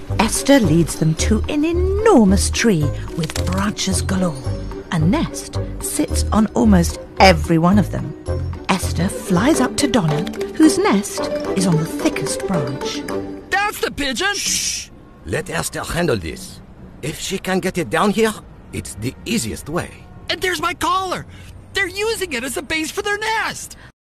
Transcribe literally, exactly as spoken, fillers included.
Esther leads them to an enormous tree with branches galore. A nest sits on almost every one of them. Esther flies up to Donna, whose nest is on the thickest branch. That's the pigeon! Shh! Let Esther handle this. If she can get it down here, it's the easiest way. And there's my collar! They're using it as a base for their nest!